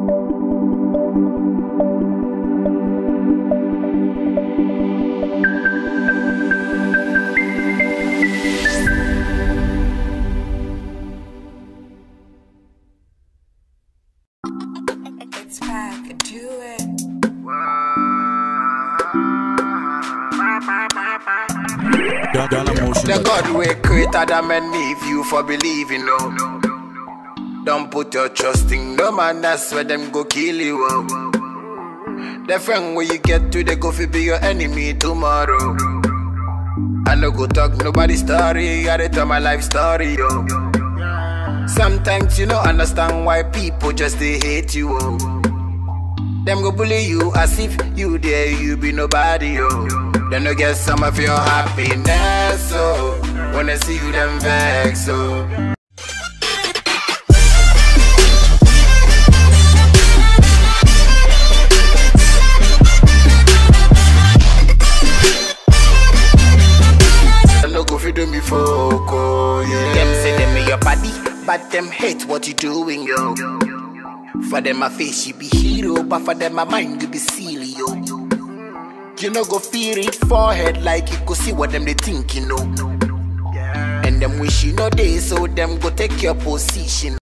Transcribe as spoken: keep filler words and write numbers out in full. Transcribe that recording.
The God we created Adam and Eve, you for believing, no. Don't put your trust in no man, that's where them go kill you. Oh. The friend where you get to, they go fi be your enemy tomorrow. I no go talk nobody's story, I tell my life story, yo. Sometimes you don't understand why people just they hate you, oh. Them go bully you as if you there, you be nobody, yo. Then you get some of your happiness, so when I see you, them vex, so. I no go fi do me foco, yeah. Them say them in your body, but them hate what you doing, yo. For them my face you be hero, but for them my mind you be silly, yo. You know go feel it forehead like you go see what them they think, you know. And them wish you know they, so them go take your position.